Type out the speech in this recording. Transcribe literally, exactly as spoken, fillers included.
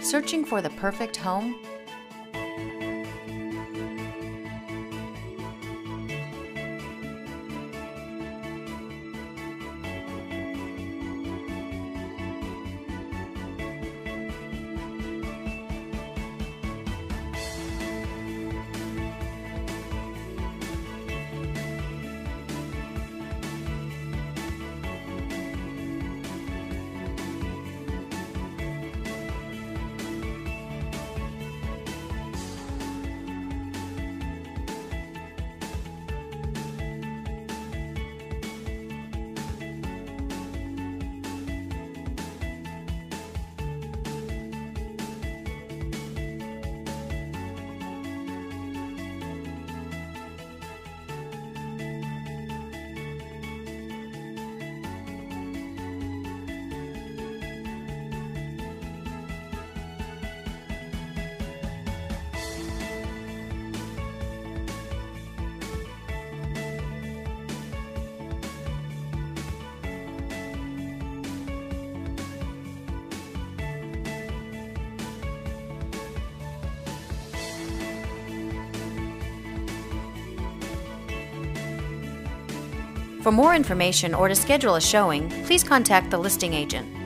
Searching for the perfect home? For more information or to schedule a showing, please contact the listing agent.